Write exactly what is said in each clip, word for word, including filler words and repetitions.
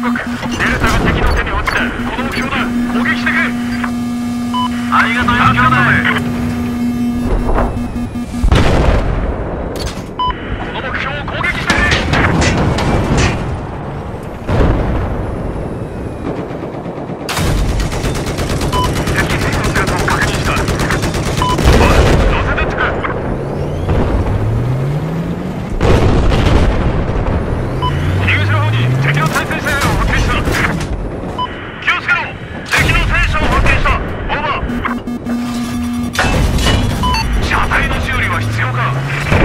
告。デルタが敵の手に落ちた。この目標だ。攻撃してくれ。ありがとうよ、兄弟。この目標を攻撃してくれ。敵戦の姿を確認した。おい、乗せてってくれ。入り口の方に敵の対戦車両を発見した。気をつけろ。敵の戦車を発見した。オーバー。車体の修理は必要か。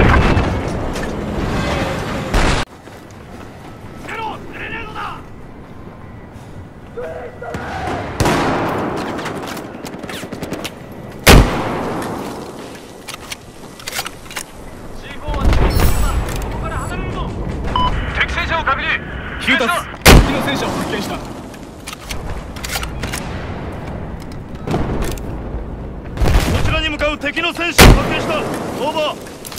ゼロ、グレネードだ。シーフォー は敵の戦車だ。ここから離れるぞ。敵戦車を確認。 キュータス、敵の戦車を発見した。 こちらに向かう敵の戦車を発見した。オーバー。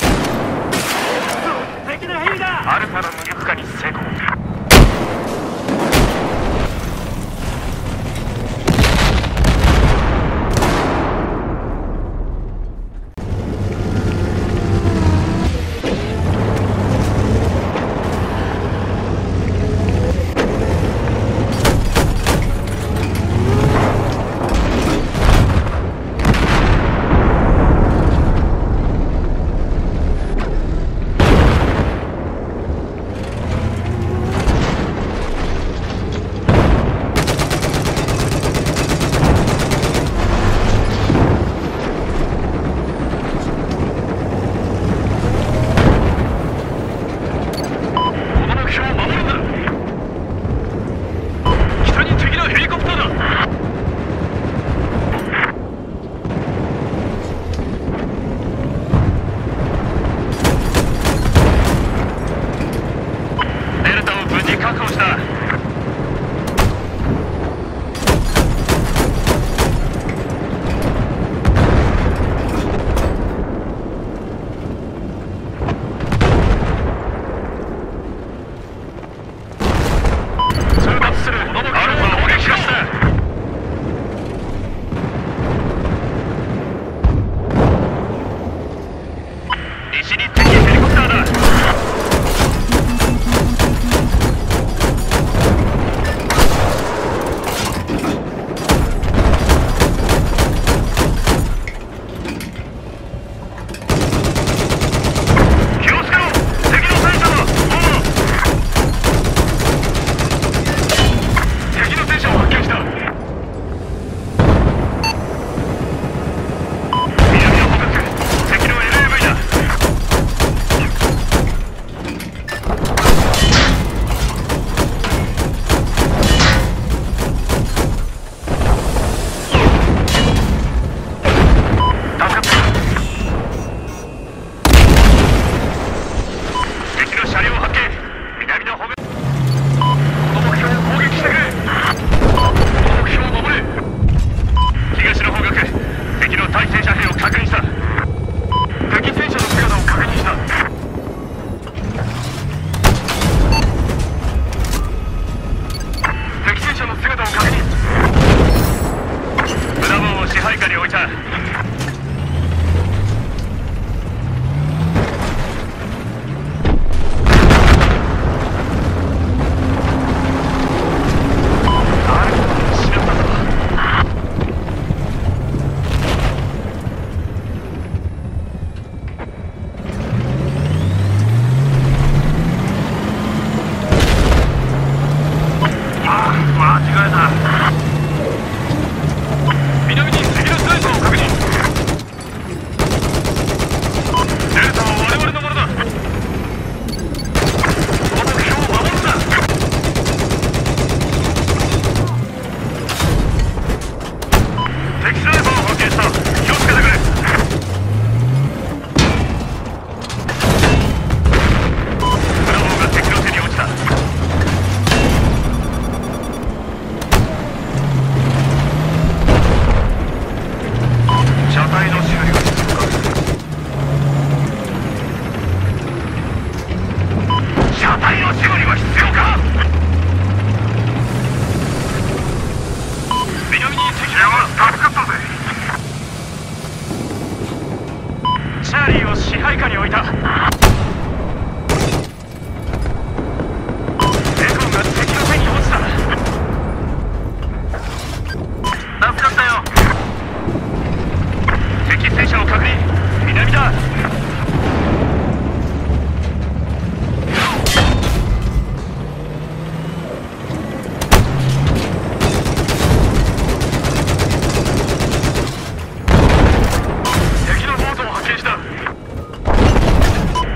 敵のヘリだ。アルファの無力化に成功。 配下に置いた。レゴンが敵の手に落ちた。助かったよ。敵戦車を確認。南だ。敵のボートを発見した。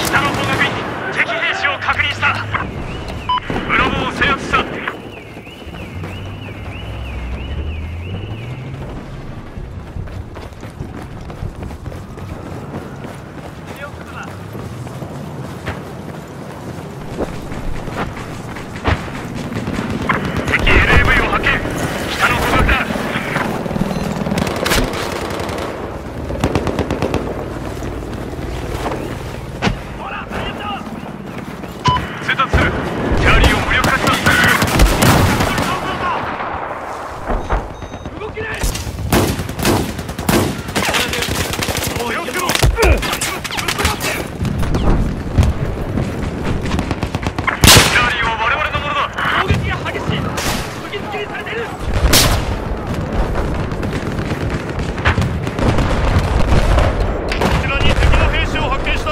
北の方角に敵兵士を確認した。ブラボーを制圧した。敵 エルエーブイ を発見。北の方角だ。通達する。チャーリーを無力化した。動けない。気をつけろ。チャーリーは我々のものだ。攻撃が激しい。釘付けにされている。 こちらに敵の兵士を発見した。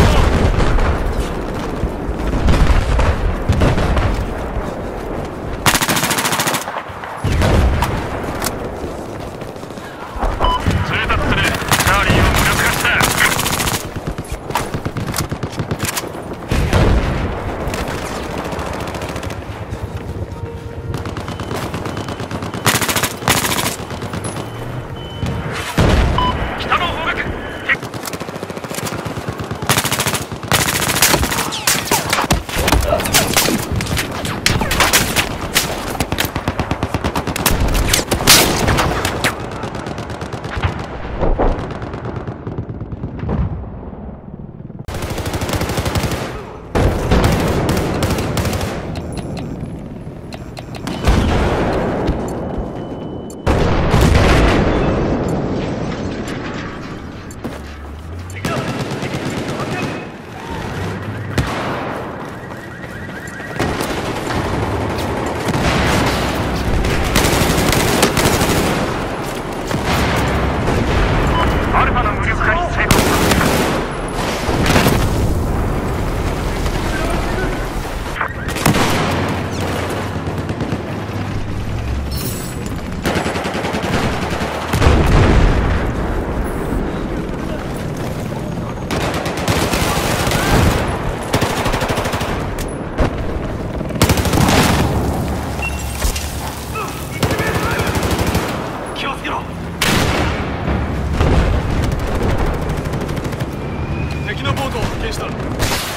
通達する。チャーリーを無力化した。北の方角。アルファの無力化に成功した。気をつけろ。 敵のボートを発見した。